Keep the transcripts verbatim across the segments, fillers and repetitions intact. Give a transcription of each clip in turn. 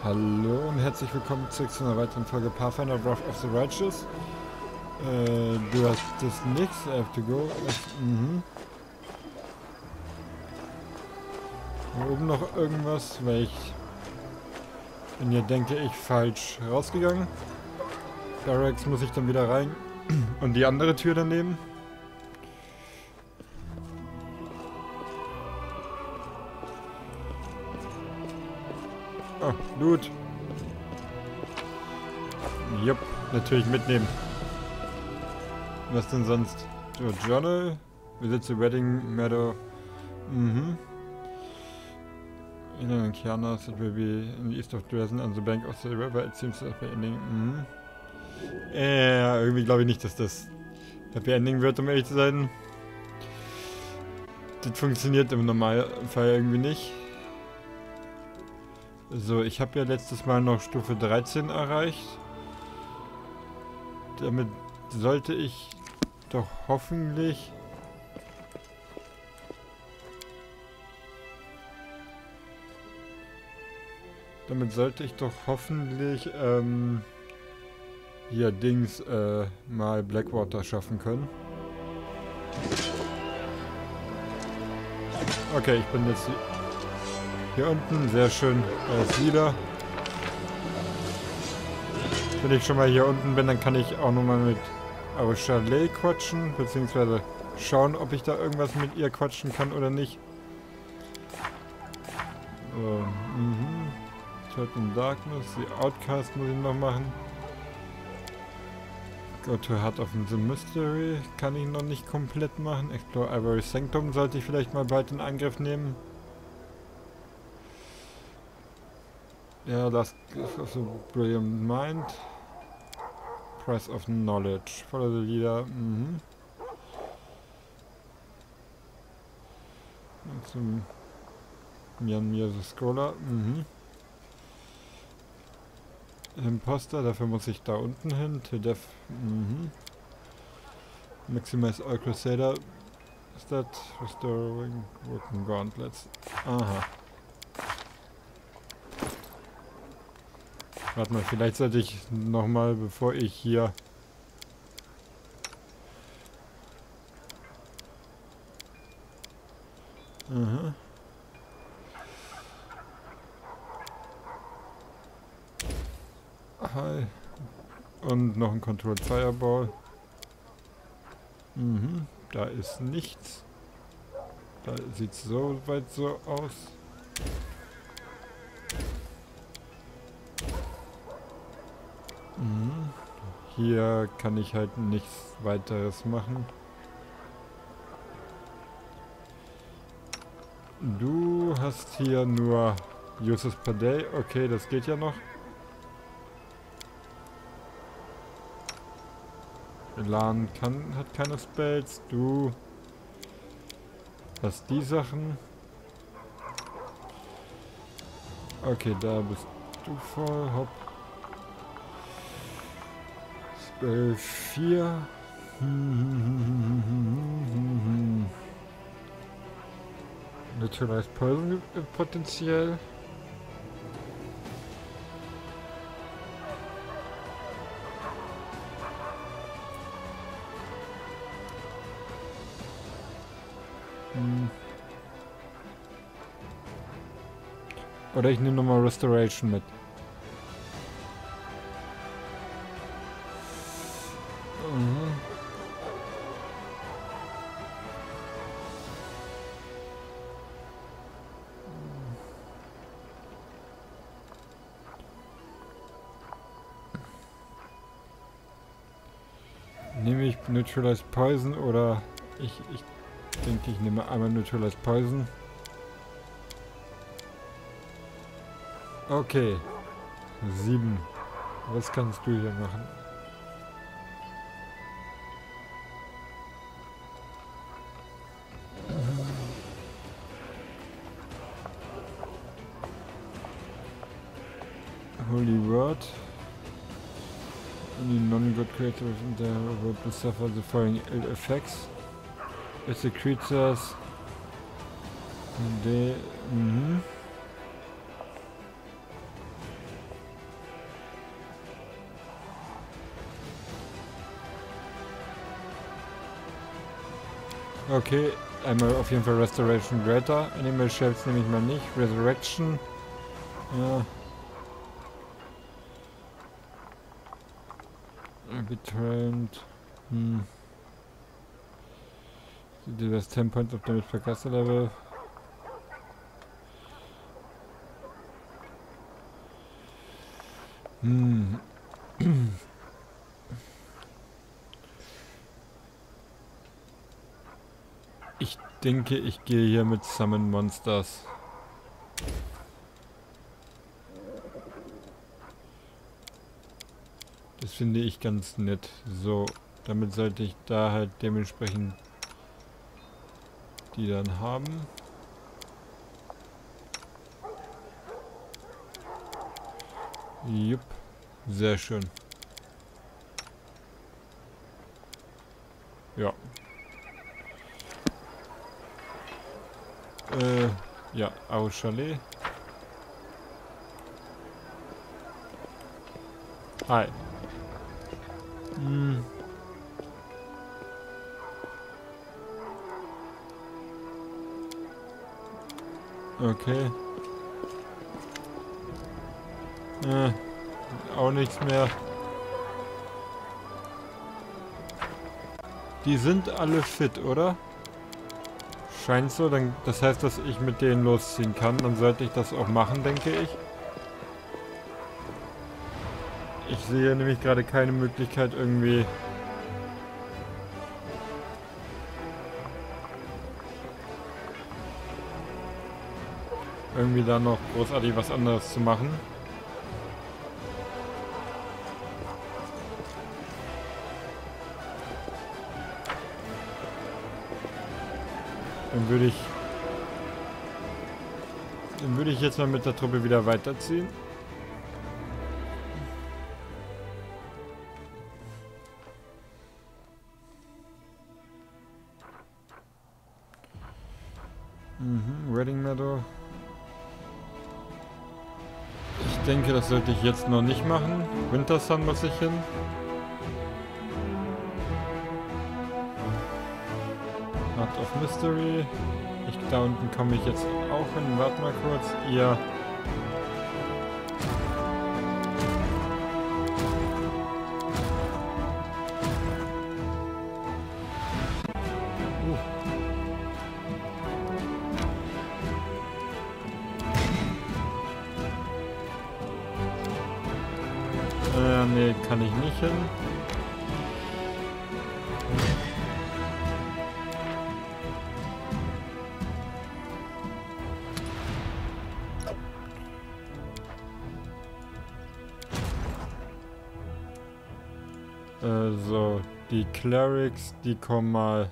Hallo und herzlich willkommen zurück zu einer weiteren Folge Pathfinder Wrath of the Righteous. Äh, du hast das nix, I have to go. Das, mhm. Hier oben noch irgendwas, weil ich bin hier, denke ich, falsch rausgegangen. Barracks muss ich dann wieder rein. Und die andere Tür daneben. Oh, Loot. Jupp, natürlich mitnehmen. Was denn sonst? So, Journal. Visit the Wedding Meadow. Mhm. In Kianas, it will be in the east of Dresden on the bank of the river. It seems a happy ending. Mhm. Äh, irgendwie glaube ich nicht, dass das Happy Ending wird, um ehrlich zu sein. Das funktioniert im Normalfall irgendwie nicht. So, ich habe ja letztes Mal noch Stufe dreizehn erreicht. Damit sollte ich doch hoffentlich... Damit sollte ich doch hoffentlich, ähm... hier Dings, äh, mal Blackwater schaffen können. Okay, ich bin jetzt hier unten, sehr schön, da ist wieder. Wenn ich schon mal hier unten bin, dann kann ich auch nochmal mit Chalet quatschen, beziehungsweise schauen, ob ich da irgendwas mit ihr quatschen kann oder nicht. So, mhm. Shot in Darkness, die Outcast muss ich noch machen. Go to Heart of the Mystery kann ich noch nicht komplett machen. Explore Ivory Sanctum sollte ich vielleicht mal bald in Angriff nehmen. Ja, das ist so Brilliant Mind. Price of Knowledge. Follow the Leader. Mhm. Zum Mian Mir the Scholar. Mhm. Imposter, dafür muss ich da unten hin. To Death. Mhm. Maximize All Crusader. Is that Restoring Broken Gauntlets? Aha. Warte mal, vielleicht sollte ich nochmal, bevor ich hier... Aha. Hi. Und noch ein Controlled Fireball. Mhm, da ist nichts. Da sieht es so weit so aus. Mhm. Hier kann ich halt nichts weiteres machen. Du hast hier nur Uses per Day. Okay, das geht ja noch. Elan kann, hat keine Spells. Du hast die Sachen. Okay, da bist du voll. Hopp. Spell vier. Neutralized Poison potenziell. Oder ich nehme nochmal Restoration mit. Mhm. Nehme ich Neutralized Poison oder ich, ich denke, ich nehme einmal Neutralized Poison. Okay. Sieben. Was kannst du hier machen? Holy Word. Any non-god creature in the world will suffer the following ill effects. If the creatures... They... Mhm. Okay, einmal auf jeden Fall Restoration Greater. Animal Shells nehme ich mal nicht. Resurrection. Ja. Betrayed. Hm. Du hast ten points of damage per Caster Level. Hm. Ich denke, ich gehe hier mit Summon Monsters. Das finde ich ganz nett. So, damit sollte ich da halt dementsprechend die dann haben. Jupp, sehr schön. Ja. Äh, ja, Au Chalet. Hi. Hm. Okay. Äh, auch nichts mehr. Die sind alle fit, oder? Scheint so, dann, das heißt, dass ich mit denen losziehen kann. Dann sollte ich das auch machen, denke ich. Ich sehe nämlich gerade keine Möglichkeit irgendwie... irgendwie da noch großartig was anderes zu machen. Dann würde ich... Dann würde ich jetzt mal mit der Truppe wieder weiterziehen. Mhm, Reading Meadow. Ich denke, das sollte ich jetzt noch nicht machen. Winter Sun muss ich hin. Heart of Mystery. Ich, da unten komme ich jetzt auch hin. Warte mal kurz. Ihr... Äh, nee, kann ich nicht hin. Äh, so, die Clerics, die kommen mal...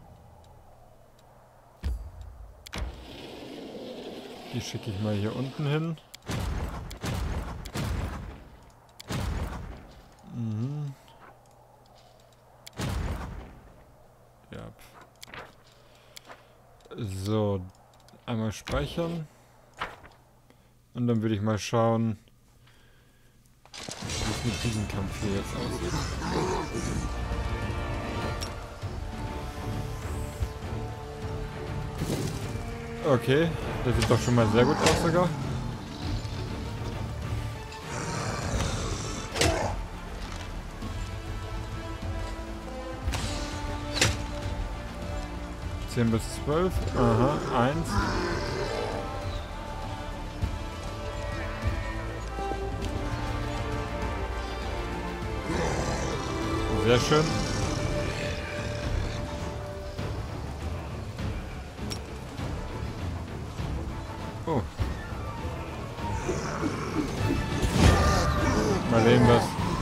Die schicke ich mal hier unten hin. Mhm. Ja. So, einmal speichern. Und dann würde ich mal schauen, wie es mit diesem Kampf hier jetzt aussieht. Okay, das sieht doch schon mal sehr gut aus sogar. zehn bis zwölf. Aha, eins. Sehr schön. Oh. Mal sehen, was.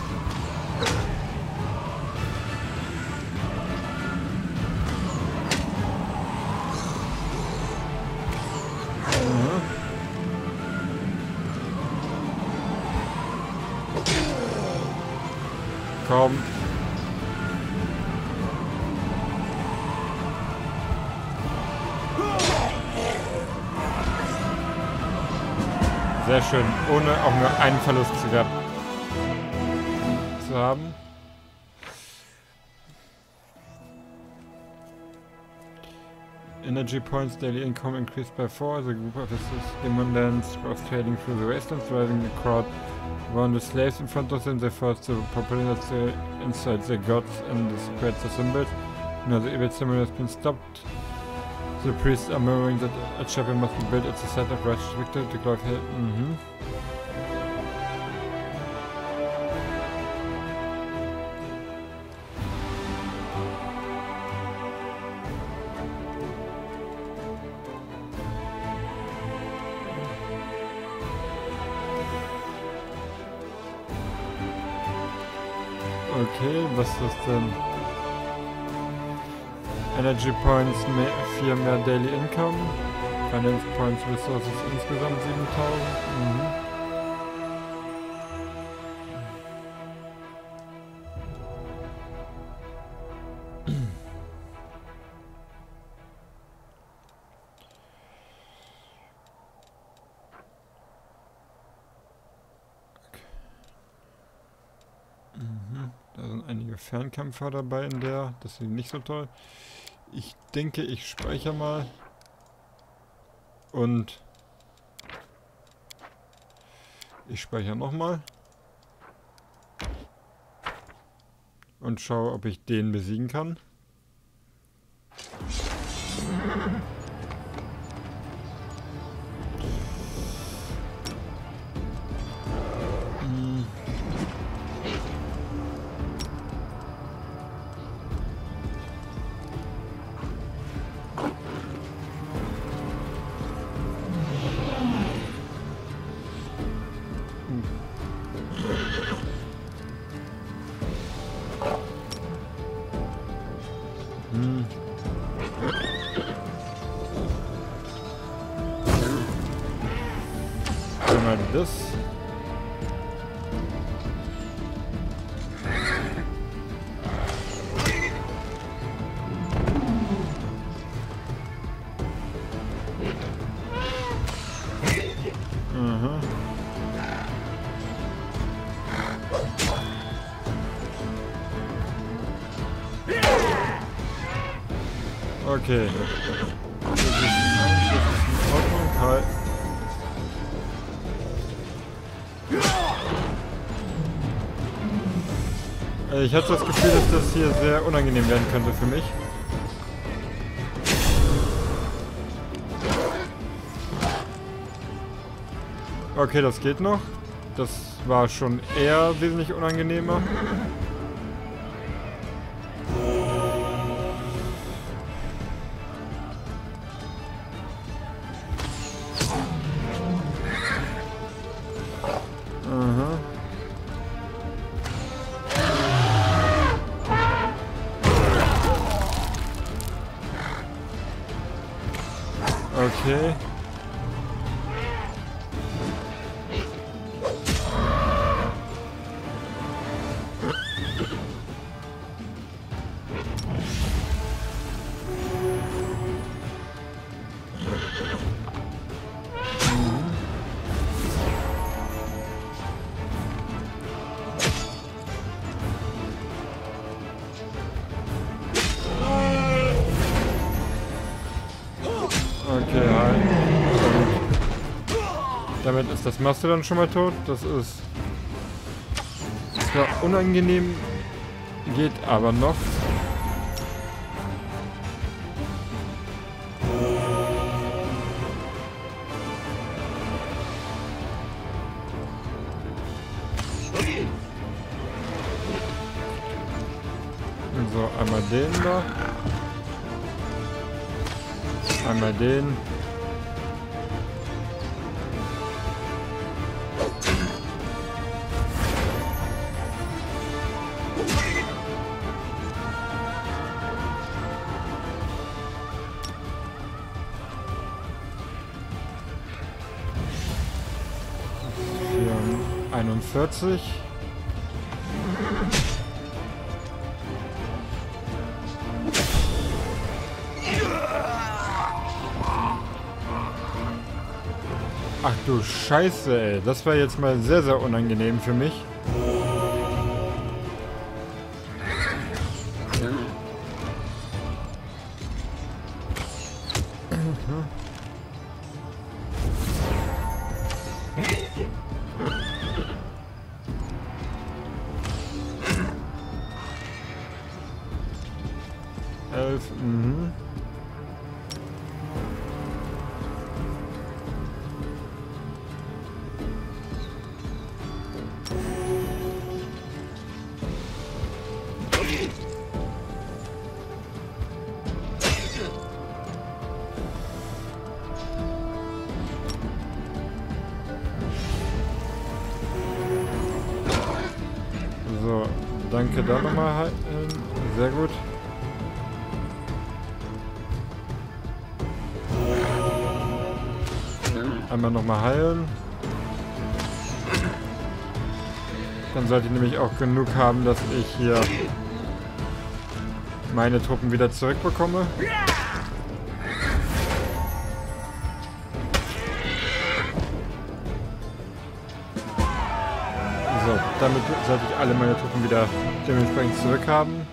Kaum. Sehr schön, ohne auch nur einen Verlust zu gehabt zu haben. energy points, daily income increased by four. The group of Demons was trading through the wastelands, driving the crowd around with slaves in front of them. They forced the populace inside their gods and spread the symbols. Now the evil symbol has been stopped. The priests are murmuring that a chapel must be built at the site of righteous victory to glorify. Mm-hmm. Okay, was ist das denn? Energy Points, mehr, vier mehr Daily Income. Finance Points, Resources insgesamt siebentausend. Mhm. Da sind einige Fernkämpfer dabei in der. Das ist nicht so toll. Ich denke, ich speichere mal. Und ich speichere nochmal. Und schaue, ob ich den besiegen kann. Einmal das. Aha. Okay. Das ist, das ist in Ordnung. Halt. Ich hatte das Gefühl, dass das hier sehr unangenehm werden könnte für mich. Okay, das geht noch. Das war schon eher wesentlich unangenehmer. Aha. Okay. Okay, halt. Damit ist das Mastodon schon mal tot. Das ist zwar unangenehm, geht aber noch. So, einmal den da. Einmal den. einundvierzig. Ach du Scheiße, ey. Das war jetzt mal sehr, sehr unangenehm für mich. elf. Mhm. So, danke da nochmal. Sehr gut. Einmal nochmal heilen. Dann sollte ich nämlich auch genug haben, dass ich hier meine Truppen wieder zurückbekomme. So, damit sollte ich alle meine Truppen wieder dementsprechend zurückhaben.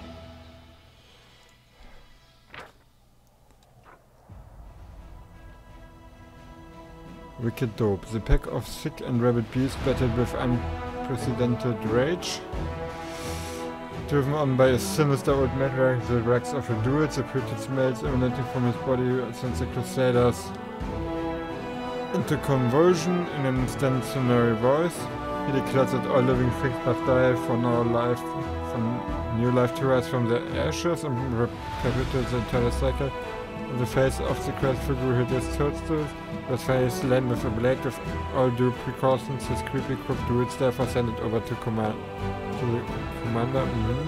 Wicked Dope. The pack of sick and rabid beasts battled with unprecedented rage. Driven on by a sinister old maniac, the wrecks of a duel, the putrid smells emanating from his body sends the crusaders into convulsion in an instantaneous voice. He declares that all living things must die for now life, for new life to rise from their ashes and perpetuate the entire cycle. On the face of the crest figure hit his toadstools, was face slain with a blade with all due precautions. His creepy crook druids therefore send it over to command to the commander. Mm-hmm.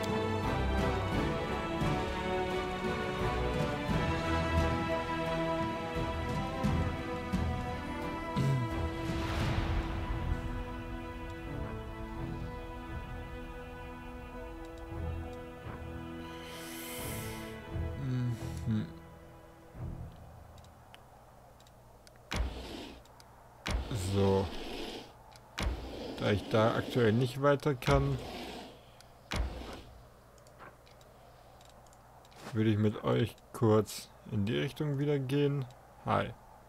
So. Da ich da aktuell nicht weiter kann, würde ich mit euch kurz in die Richtung wieder gehen. Hi.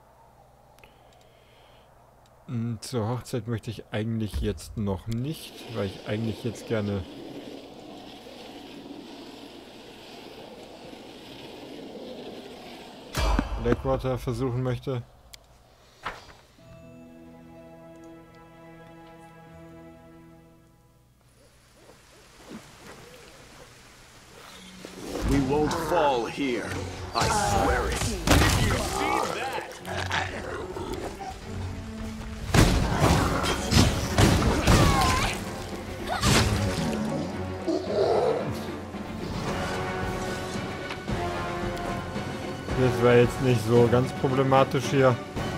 Zur Hochzeit möchte ich eigentlich jetzt noch nicht, weil ich eigentlich jetzt gerne Blackwater versuchen möchte. We won't fall here. I swear it. You see that? Das war jetzt nicht so ganz problematisch hier.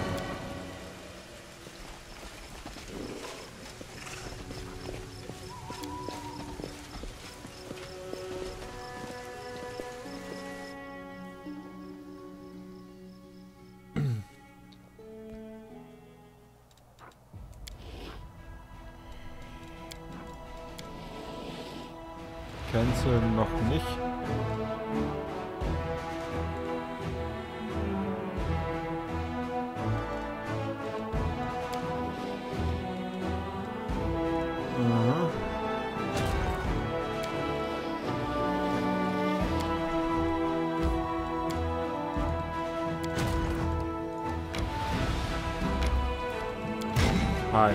Cancel noch nicht. Aha. Hi.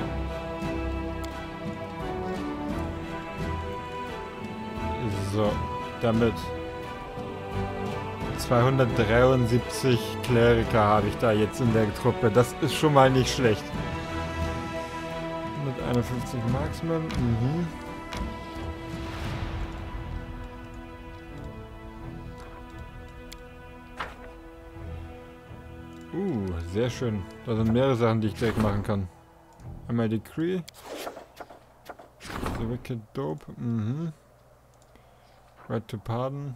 So, damit zweihundertdreiundsiebzig Kleriker habe ich da jetzt in der Truppe. Das ist schon mal nicht schlecht. hunderteinundfünfzig Marksman. Mhm. Uh, sehr schön. Da sind mehrere Sachen, die ich direkt machen kann. Einmal Decree. The Wicked Dope. Mhm. Right to Pardon.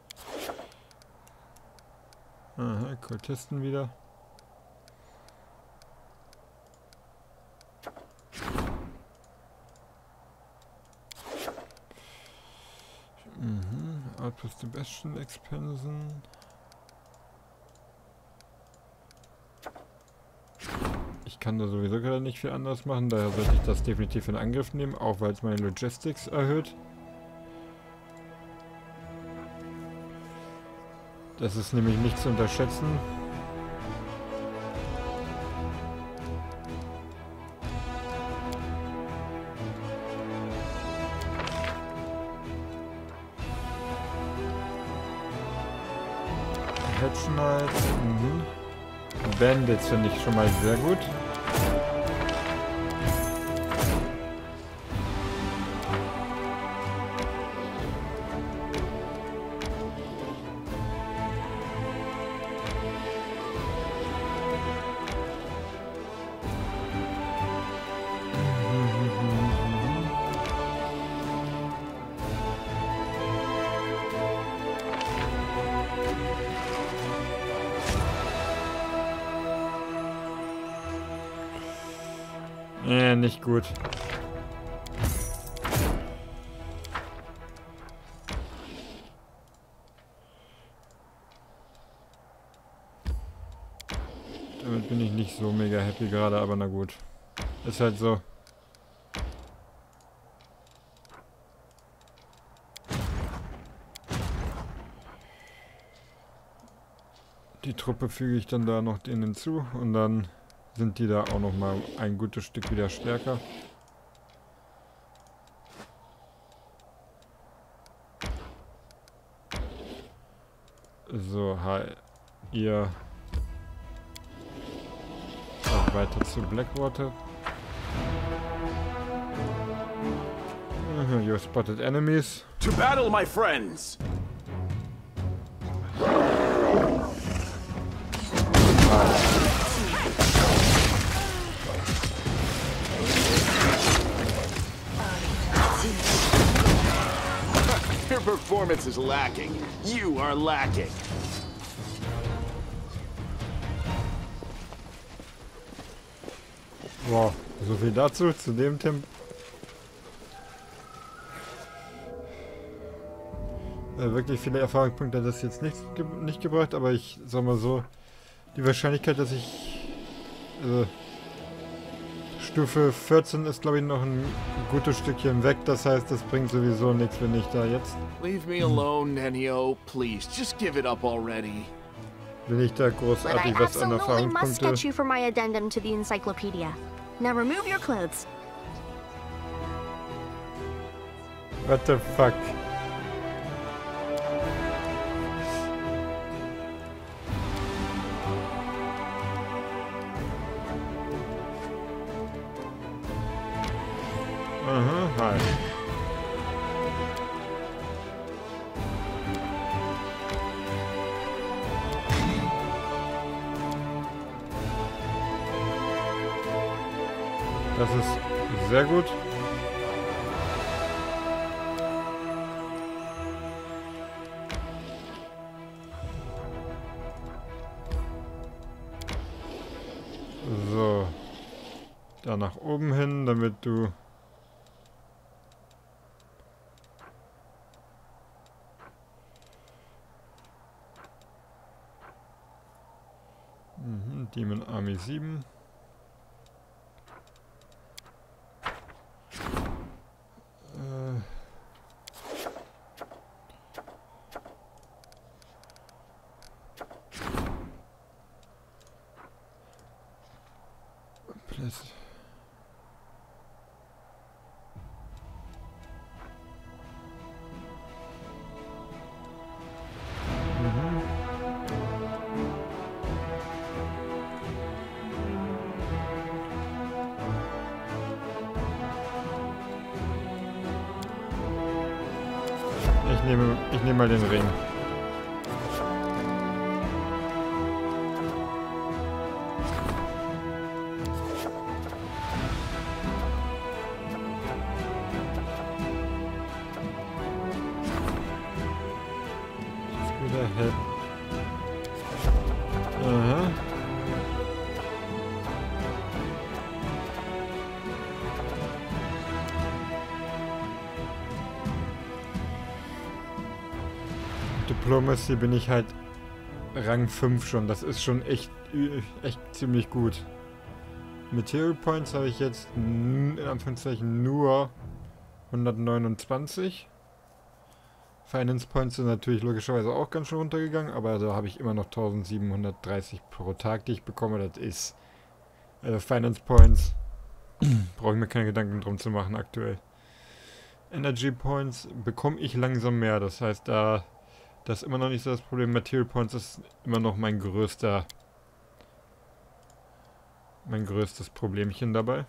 Aha, Kultisten wieder. Mhm. Outpost Bastion Expansion. Ich kann da sowieso gerade nicht viel anderes machen, daher sollte ich das definitiv in Angriff nehmen, auch weil es meine Logistics erhöht. Das ist nämlich nicht zu unterschätzen. Hedge Knights. Mhm. Bandits finde ich schon mal sehr gut. Äh, nicht gut. Damit bin ich nicht so mega happy gerade, aber na gut. Ist halt so. Die Truppe füge ich dann da noch denen hinzu und dann sind die da auch noch mal ein gutes Stück wieder stärker. So, hi. Ihr auch weiter zu Blackwater. Uh, you spotted enemies. To battle, my friends! Your performance is lacking. You are lacking. Wow, so viel dazu, zu dem Tempo. Äh, wirklich viele Erfahrungspunkte hat das jetzt nicht, ge nicht gebracht, aber ich sag mal so, die Wahrscheinlichkeit, dass ich äh, Stufe vierzehn ist, glaube ich, noch ein gutes Stückchen weg. Das heißt, das bringt sowieso nichts, wenn ich da jetzt... Leave me alone, Nenio. Please, just give it up already. Wenn ich da großartig was an must Erfahrungspunkte... get you for my addendum to the encyclopedia. Now remove your clothes. What the fuck? Aha, hi. Das ist sehr gut. So. Da nach oben hin, damit du... Mhm, Demon Army sieben. Plus. Mhm. Ich nehme, ich nehme mal den Ring. Aha. Diplomacy bin ich halt Rang fünf schon. Das ist schon echt, echt ziemlich gut. Material Points habe ich jetzt in Anführungszeichen nur hundertneunundzwanzig. Finance Points sind natürlich logischerweise auch ganz schön runtergegangen, aber da habe ich immer noch eintausendsiebenhundertdreißig pro Tag, die ich bekomme. Das ist also Finance Points. Brauche ich mir keine Gedanken drum zu machen aktuell. Energy Points bekomme ich langsam mehr, das heißt, da das ist immer noch nicht so das Problem. Material Points ist immer noch mein größter mein größtes Problemchen dabei.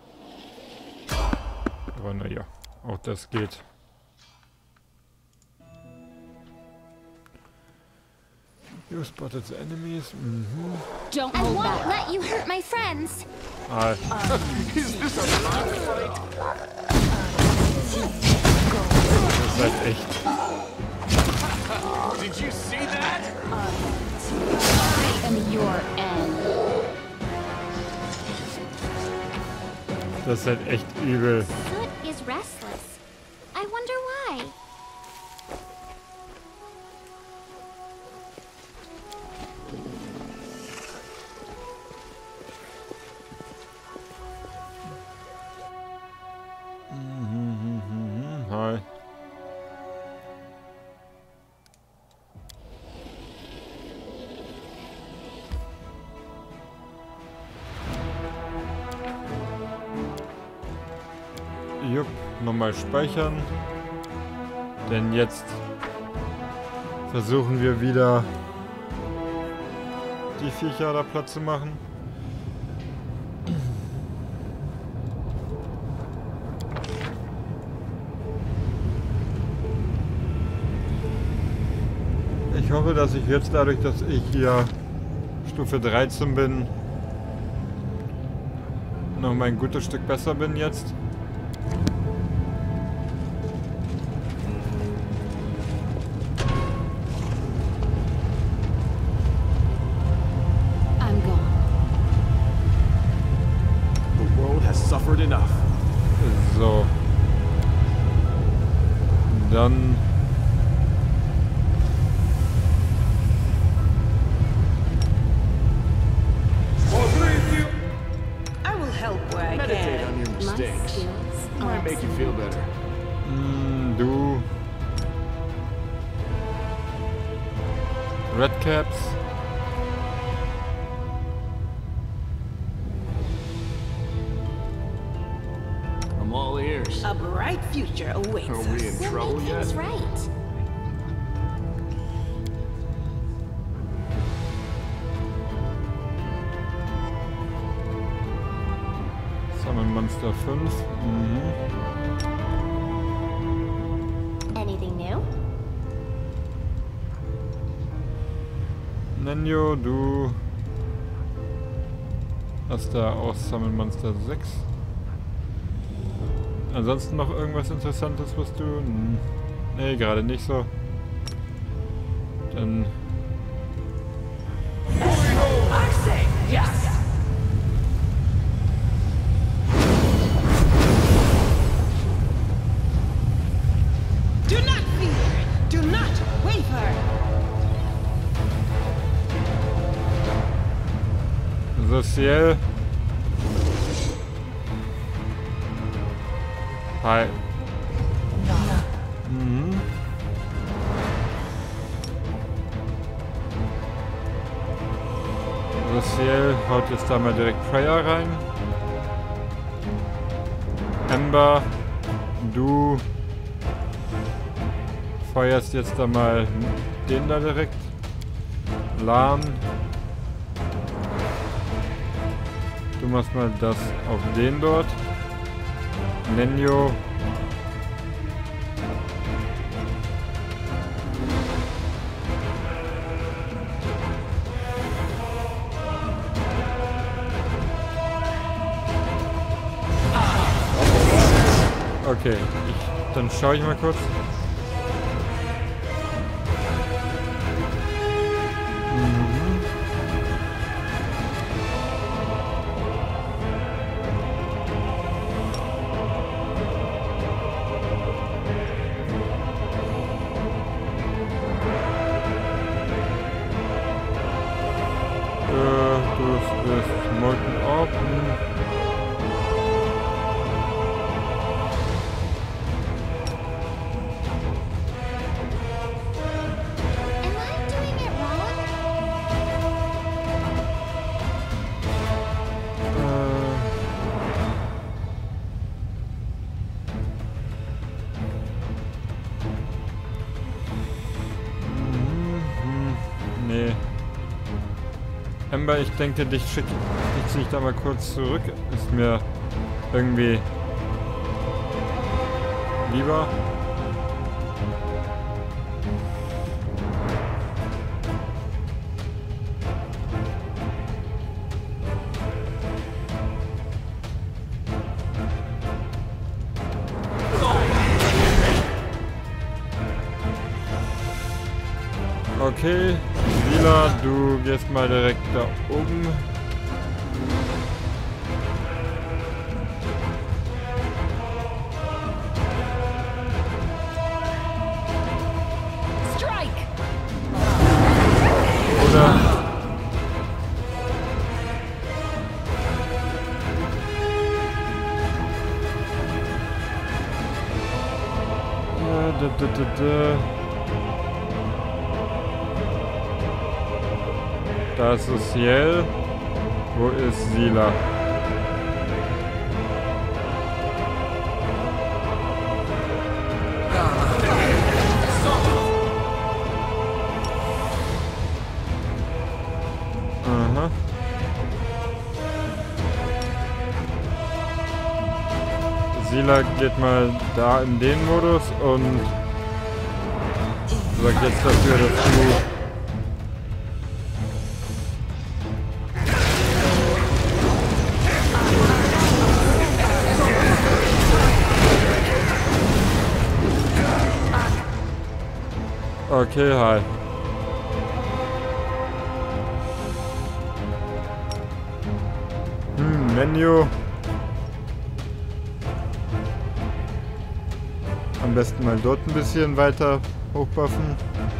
Aber naja, auch das geht. You spotted the enemies. Mhm. Don't I hold won't back. let you hurt my friends. Ah, Is this a mock fight? das ist halt echt. Did you see that? I am your end. Das ist halt echt übel. Soot is restless. I wonder why. Hi. Jupp, nochmal speichern. Denn jetzt versuchen wir wieder die Viecher da platt zu machen. Ich hoffe, dass ich jetzt dadurch, dass ich hier Stufe dreizehn bin, noch mal ein gutes Stück besser bin jetzt. I'm gone. The world has suffered enough. So. Dann I will help where I Meditate can. on your My mistakes. skills are Might make you feel better. mm, du Red Caps. I'm all ears. A bright future awaits Are us. we in We'll trouble make yet? things right. Summon Monster fünf. Mhm. Anything new? Nenjo, du hast da auch Summon Monster sechs. Ansonsten noch irgendwas Interessantes, was du... Hm. Nee, gerade nicht so. Dann... I say yes. Do not fear. Do not waver. Social. Hi. Mhm. Social haut jetzt da mal direkt Prayer rein. Ember, du feuerst jetzt da mal den da direkt. Lan, du machst mal das auf den dort. Nenjo. Okay, ich, dann schaue ich mal kurz. Mhm. Äh, du bist Molten Orb. Hm. Ember, ich denke, dich schick, dich ziehe ich da mal kurz zurück. Ist mir irgendwie lieber. Okay, Sila, du gehst mal direkt da oben. Strike! Oder... Ja, da, da, da, da. Das ist Ciel. Wo ist Sila? Aha. Sila geht mal da in den Modus und sorgt jetzt dafür, dass du okay, hi. Hm, Menü. Am besten mal dort ein bisschen weiter hochbuffen.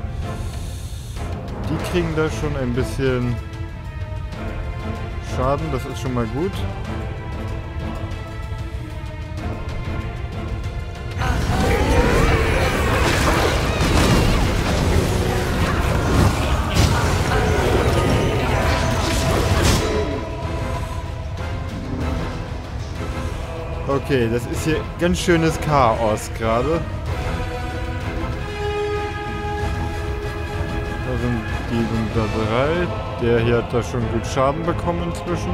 Die kriegen da schon ein bisschen Schaden, das ist schon mal gut. Okay, das ist hier ganz schönes Chaos gerade. Da sind die sind da drei. Der hier hat da schon gut Schaden bekommen inzwischen.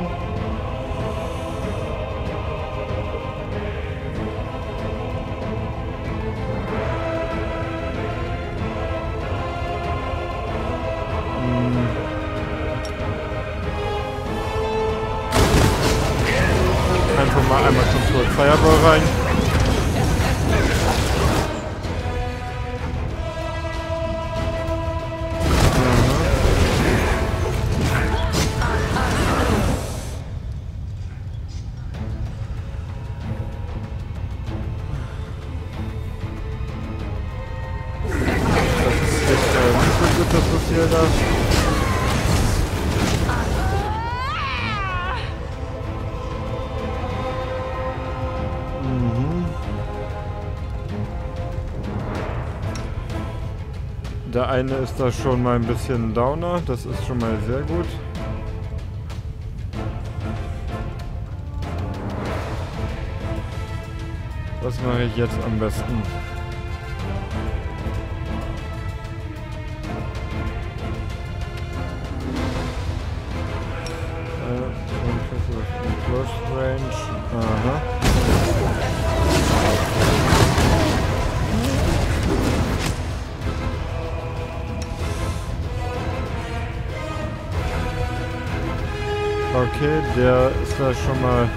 Hm. Einfach mal einmal Control Fireball rein. Das ist echt äh, nicht so gut, dass das hier da... Der eine ist da schon mal ein bisschen downer, das ist schon mal sehr gut. Was mache ich jetzt am besten? Äh, in Close Range. Aha. Okay, der ist da schon mal...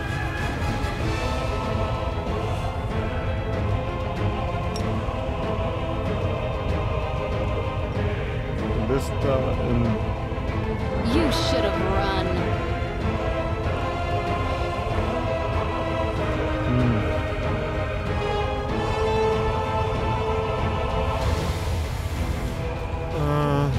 Du bist da in... You should have run. Hm. Äh...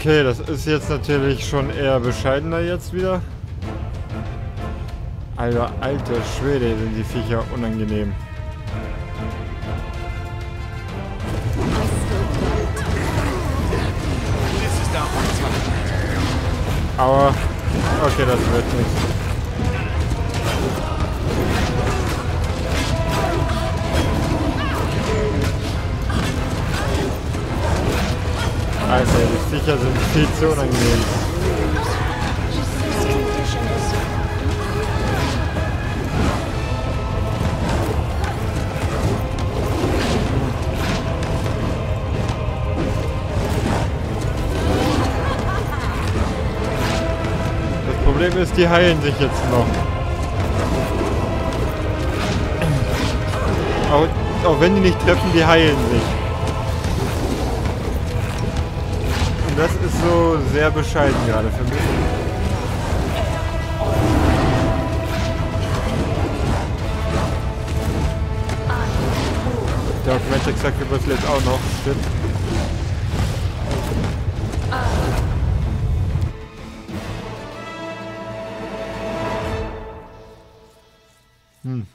Okay, das ist jetzt natürlich schon eher bescheidener jetzt wieder. Alter, alter Schwede, sind die Viecher unangenehm. Aber, okay, das wird nichts. Alter, die Viecher sind viel zu unangenehm. Das Problem ist, die heilen sich jetzt noch. Auch, auch wenn die nicht treffen, die heilen sich. Das ist so sehr bescheiden gerade für mich. Der Augmented Sacrifice lebt auch noch, stimmt. Hm.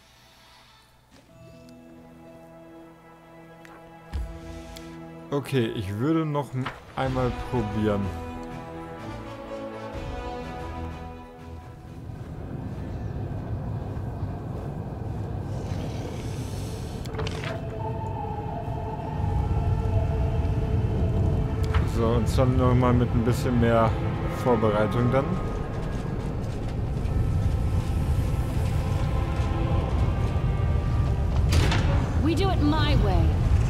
Okay, ich würde noch einmal probieren. So, und dann nochmal mit ein bisschen mehr Vorbereitung dann. We do it my way.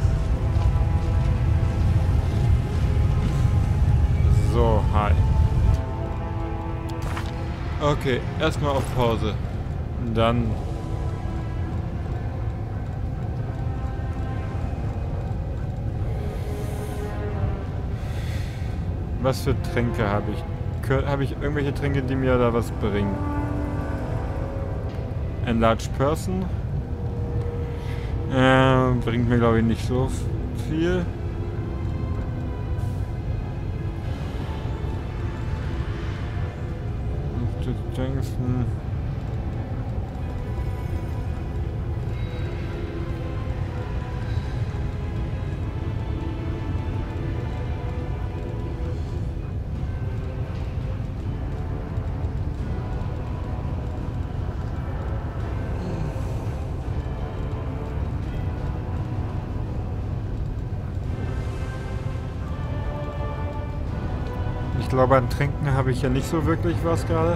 So, hi. Okay, erstmal auf Pause. Dann... Was für Tränke habe ich? Habe ich irgendwelche Tränke, die mir da was bringen? Enlarged Person? Äh, bringt mir glaube ich nicht so viel. Hm. Ich glaube, an Tränken habe ich ja nicht so wirklich was gerade.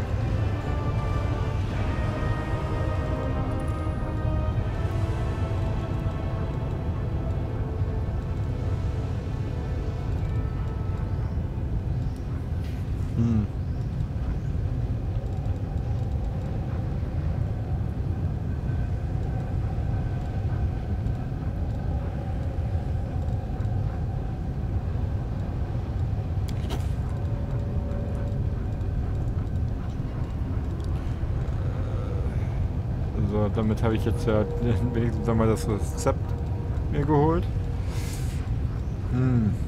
Hm. So, damit habe ich jetzt ja wenigstens einmal das Rezept mir geholt. Hm.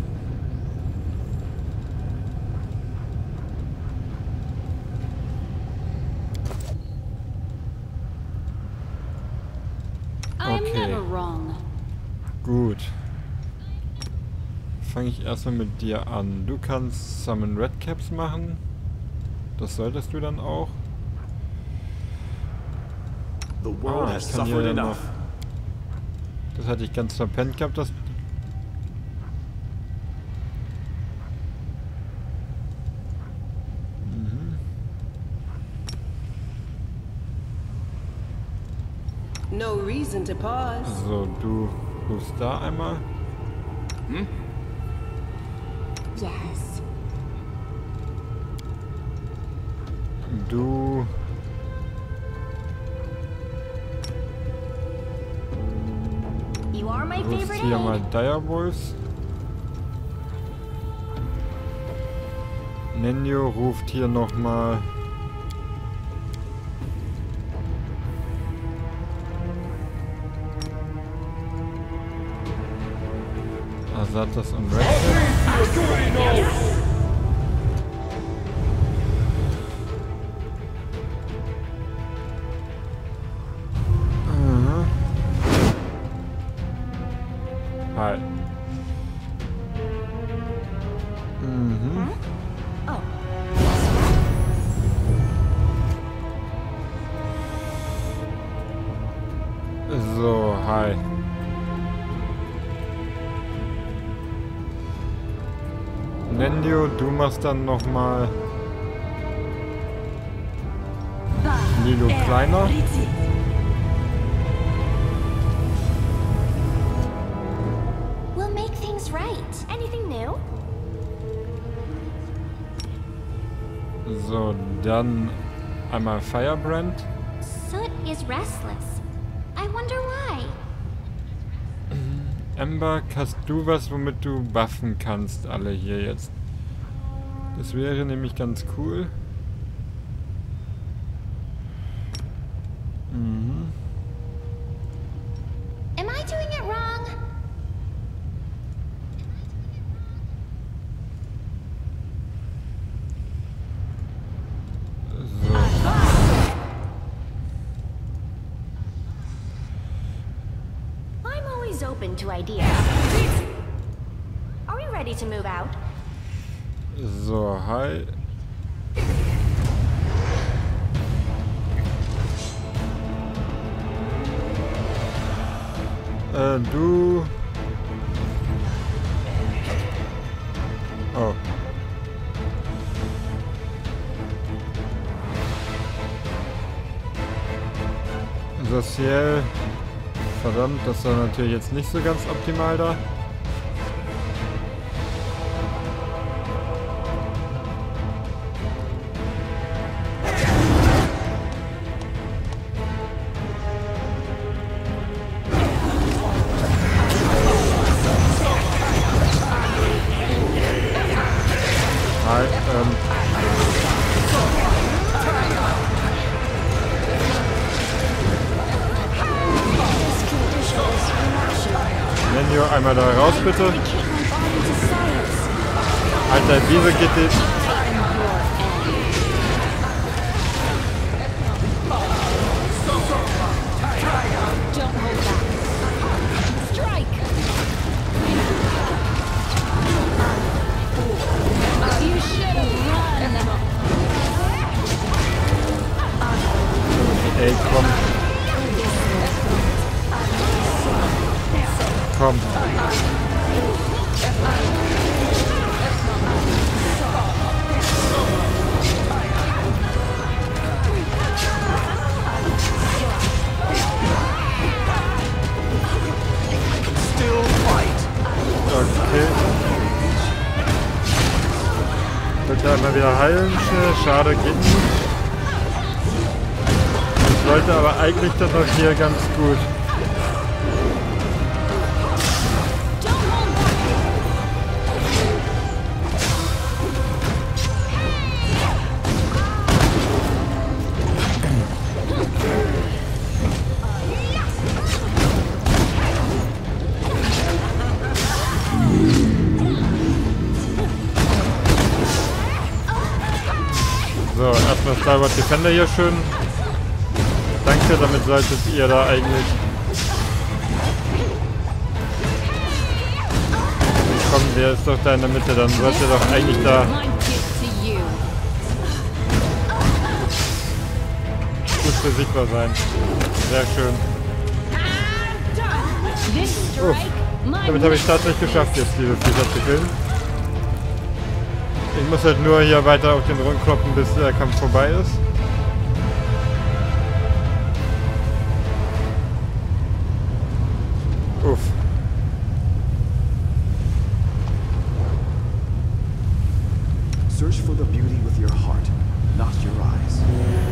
Okay. Gut. Fange ich erstmal mit dir an. Du kannst Summon Redcaps machen. Das solltest du dann auch. The world Ah, has ich kann hier suffered dann enough. noch. Das hatte ich ganz verpennt gehabt, das. No reason to pause. So, du rufst da einmal. Hm? Yes. Du. You are my rufst favorite hier mal egg. Direwolves. Nenio ruft hier nochmal. Asatas und Redcap. Incendio, du machst dann nochmal Lilo kleiner. We'll make things right. Anything new? So, dann einmal Firebrand. Soot is restless. I wonder why. Ember, hast du was, womit du buffen kannst, alle hier jetzt? Das wäre nämlich ganz cool. Mhm. Am I doing it wrong? So. I'm always open to ideas. Are we ready to move out? So, hi. Äh, du... Oh. Sozial. Verdammt, das war natürlich jetzt nicht so ganz optimal da. Hi, ähm... Menio, einmal da raus, bitte. Alter, wieso geht die... Ey, komm. Komm. Still fight. Okay. Bitte einmal wieder heilen. Schade, geht nicht. Ich wollte aber eigentlich dann noch hier ganz gut. So, erstmal Skyward Defender hier schön. Danke, damit solltet ihr da eigentlich... Komm, der ist doch da in der Mitte, dann sollt ihr doch eigentlich da gut besiegbar sein. Sehr schön. Uff, damit habe ich es tatsächlich geschafft, jetzt diese Viecher zu killen. Ich muss halt nur hier weiter auf den Rücken kloppen, bis der Kampf vorbei ist. Uff. Search for the beauty with your heart, not your eyes.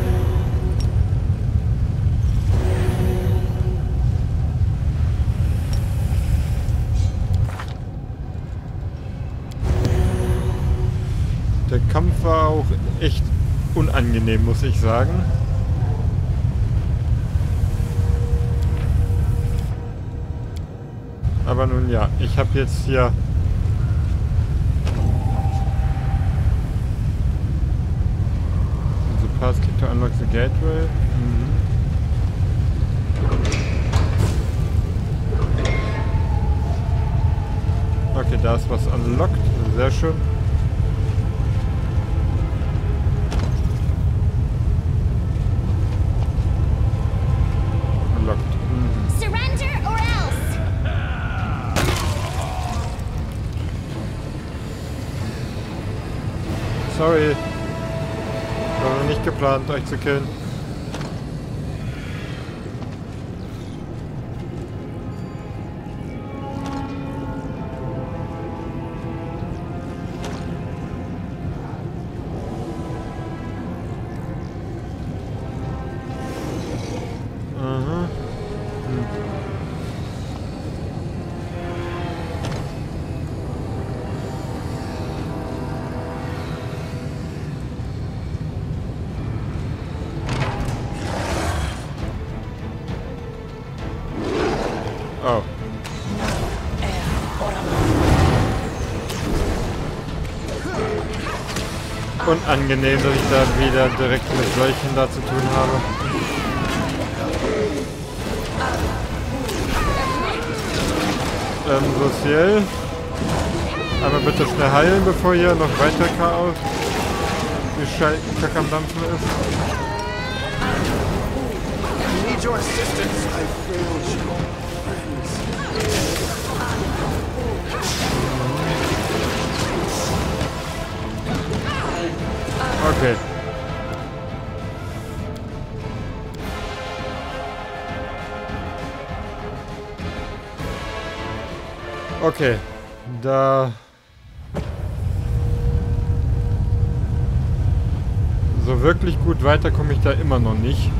Der Kampf war auch echt unangenehm, muss ich sagen. Aber nun ja, ich habe jetzt hier the passkey to unlock the gateway. Mhm. Okay, da ist was unlocked, sehr schön. War nicht geplant, euch zu killen. Oh. Unangenehm, dass ich da wieder direkt mit solchen da zu tun habe. Ähm, Luciel. Einmal bitte schnell heilen, bevor hier noch weiter Chaos wie Kack am Dampfen ist. I need your assistance. I failed you. Okay. Okay. Da... So wirklich gut weiter komme ich da immer noch nicht.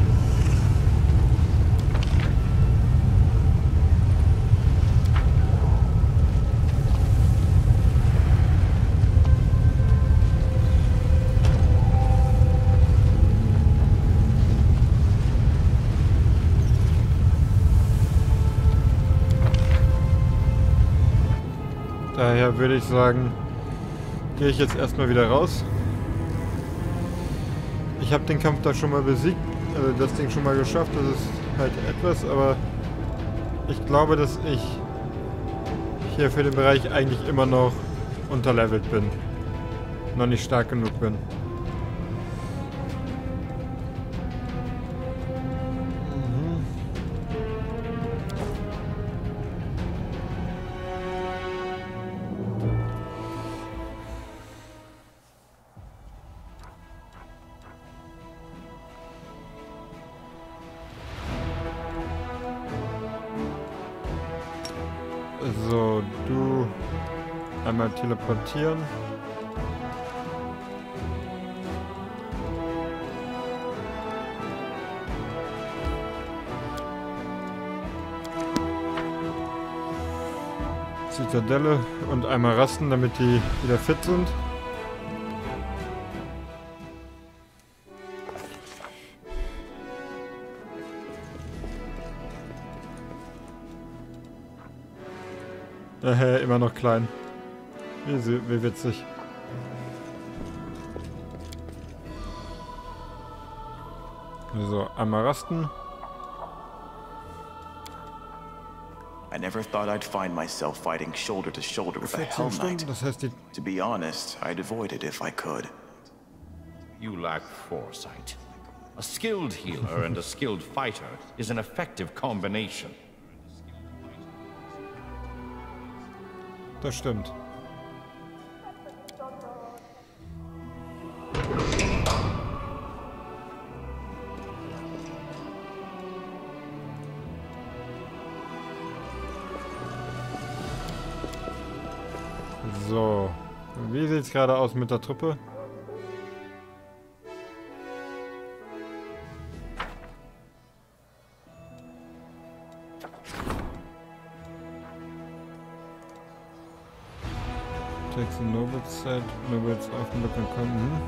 Daher würde ich sagen, gehe ich jetzt erstmal wieder raus. Ich habe den Kampf da schon mal besiegt, also das Ding schon mal geschafft, das ist halt etwas, aber ich glaube, dass ich hier für den Bereich eigentlich immer noch unterlevelt bin. Noch nicht stark genug bin. So, du einmal teleportieren. Zitadelle und einmal rasten, damit die wieder fit sind. Äh, immer noch klein. Wie, wie witzig. So, einmal rasten. I never thought I'd find myself fighting shoulder to shoulder with a Hell Knight. Das heißt, die To be honest, I'd avoid it if I could. You lack foresight. A skilled healer and a skilled fighter is an effective combination. Das stimmt. So, wie sieht es gerade aus mit der Truppe? Takes a Nobles set, Nobles often look and come. Hm.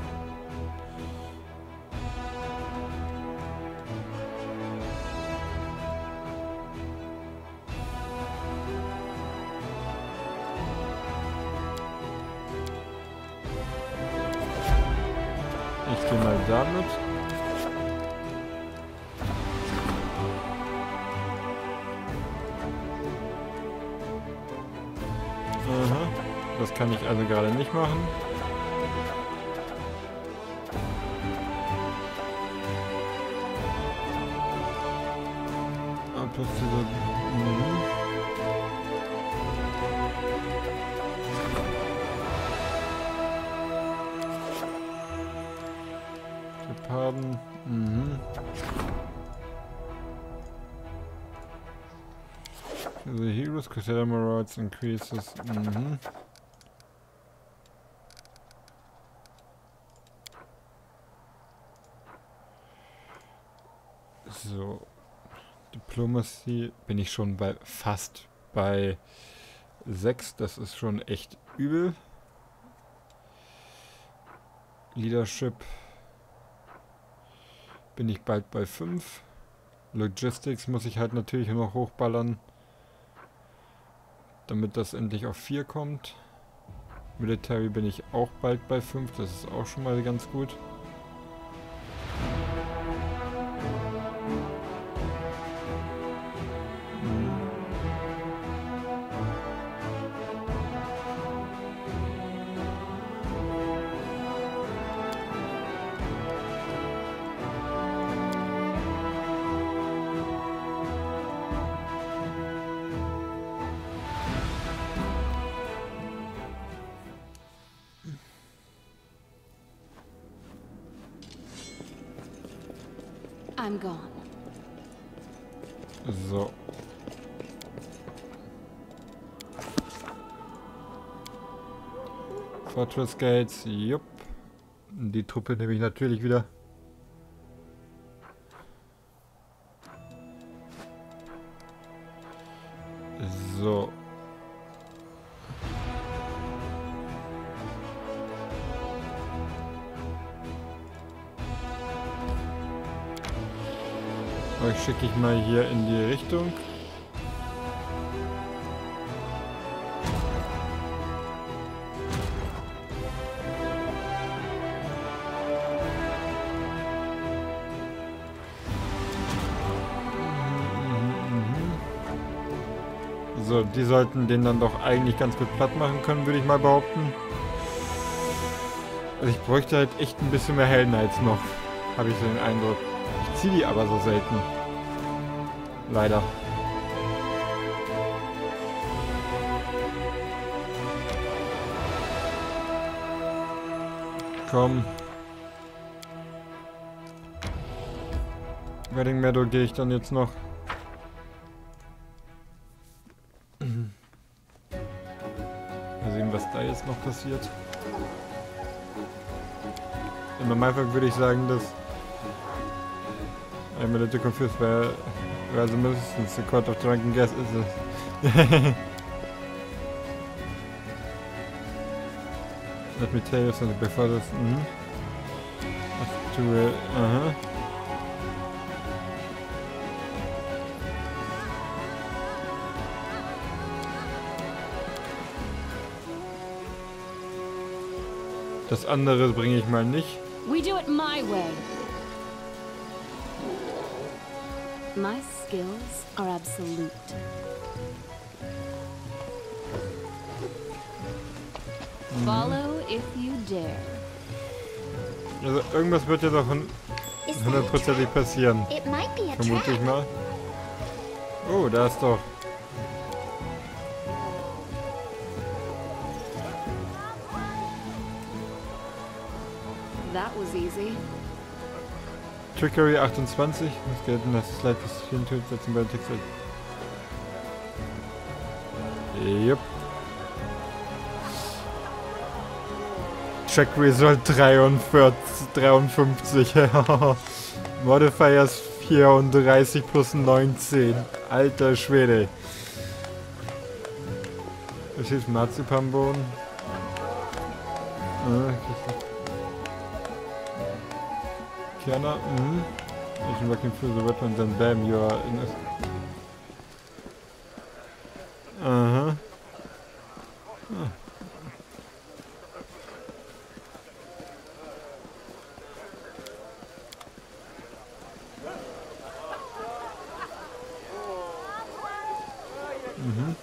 Ich gehe mal damit. Aha. Das kann ich also gerade nicht machen. Ah, plus diese... Mhm. Schaden. Mhm. The Heroes Crusader Morals increases. Mhm. So. Diplomacy bin ich schon bei fast bei sechs. Das ist schon echt übel. Leadership bin ich bald bei fünf. Logistics muss ich halt natürlich noch hochballern, damit das endlich auf vier kommt. Military bin ich auch bald bei fünf. Das ist auch schon mal ganz gut. I'm gone. So. Fortress Gates, jupp. Die Truppe nehme ich natürlich wieder. So. Euch schicke ich mal hier in die Richtung. So, die sollten den dann doch eigentlich ganz gut platt machen können, würde ich mal behaupten. Also ich bräuchte halt echt ein bisschen mehr Helden als noch, habe ich so den Eindruck. Ich ziehe die aber so selten. Leider. Komm. Wedding Meadow gehe ich dann jetzt noch. Mal sehen, was da jetzt noch passiert. Im Normalfall würde ich sagen, dass I'm a little confused where, where the Musicians, the Court of Drunken Guess is it? Let me tell you something before this. Mhm. Let's do it. Aha. Das andere bringe ich mal nicht. We do it my way. My skills are absolute. Mhm. Follow if you dare. Also irgendwas wird ja doch hundertprozentig passieren. Vermute ich mal. Oh, da ist doch. That was easy. Trickery achtundzwanzig. Das gelten das Slide des vielen Tötsetzen bei Texel. Yep. Check Result dreiundvierzig, dreiundfünfzig. Modifiers vierunddreißig plus neunzehn. Alter Schwede. Was ist Marzipanbohnen? Ah, Kerner, mhm. Ich bin working through the weapons and bam, you are in it. Aha. Ah. Mhm.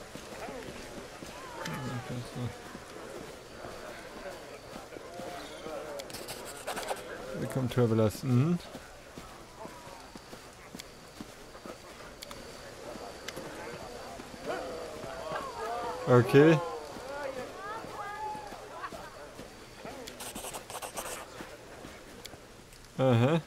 Willkommen, Travelers. Mhm. Okay. Aha.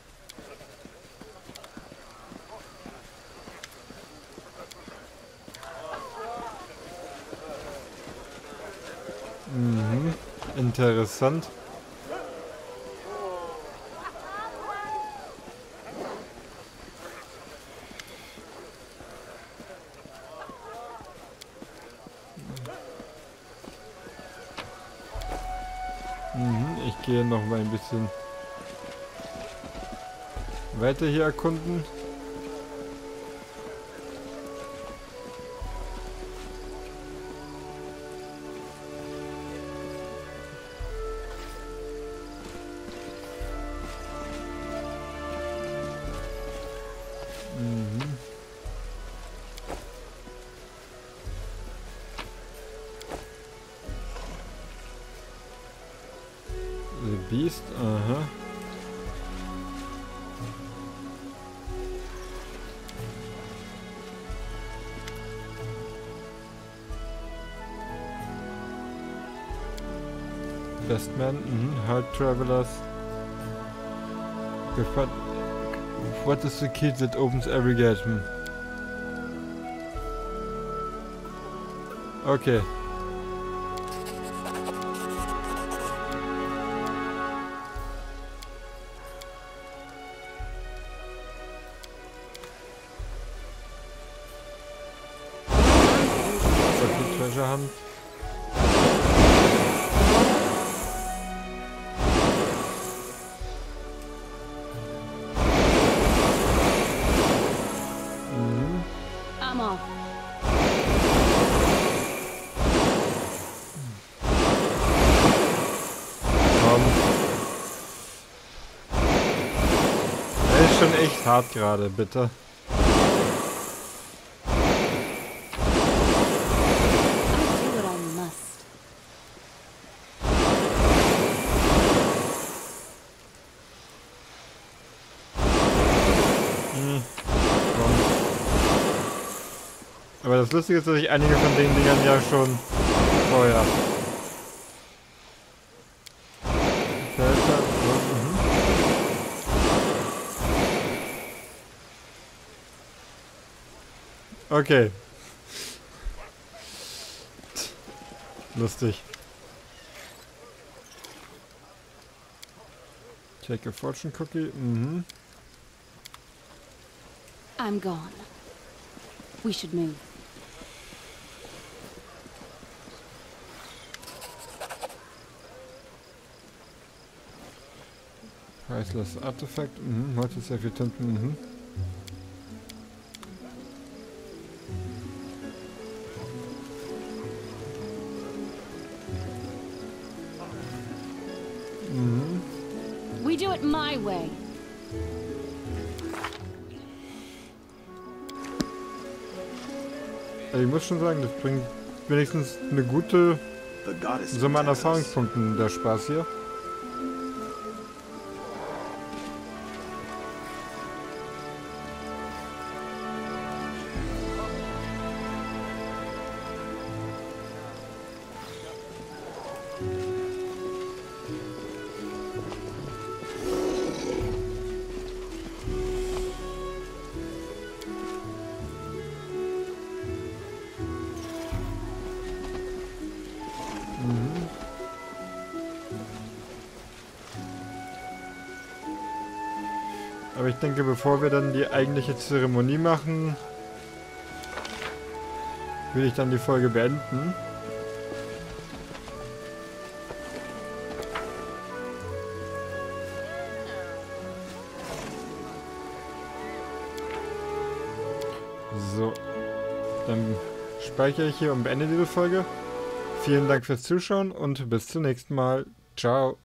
Mhm. Interessant. Mhm. Ich gehe noch mal ein bisschen weiter hier erkunden. Mhm. The Beast, aha. Bestman, mhm. Hard Travelers. Gefat What is the key that opens every gate? Hm. Okay. Okay, Treasure Hunt. I'm off. Komm. Er ist schon echt hart gerade, bitte. I'll do what I must. Hm. Komm. Aber das Lustige ist, dass ich einige von den Dingern ja schon vorher. Mhm. Okay. Lustig. Take a fortune cookie. Mhm. I'm gone. We should move. Priceless Artifact. Mhm. Heute sehr viel Tinten. Mhm. Mhm. We do it my way. Ich muss schon sagen, das bringt wenigstens eine gute The goddess Summe an protects us. Erfahrungspunkten, der Spaß hier. Aber ich denke, bevor wir dann die eigentliche Zeremonie machen, will ich dann die Folge beenden. So, dann speichere ich hier und beende diese Folge. Vielen Dank fürs Zuschauen und bis zum nächsten Mal. Ciao.